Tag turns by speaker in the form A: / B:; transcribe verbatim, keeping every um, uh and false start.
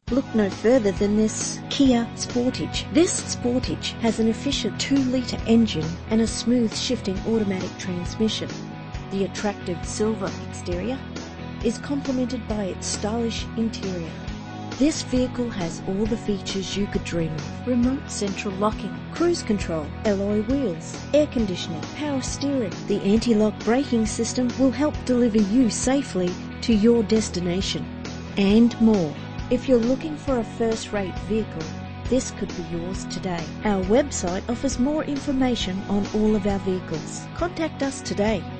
A: Look no further than this Kia Sportage. This Sportage has an efficient two litre engine and a smooth shifting automatic transmission. The attractive silver exterior is complemented by its stylish interior. This vehicle has all the features you could dream of. Remote central locking, cruise control, alloy wheels, air conditioning, power steering. The anti-lock braking system will help deliver you safely to your destination. And more. If you're looking for a first-rate vehicle, this could be yours today. Our website offers more information on all of our vehicles. Contact us today.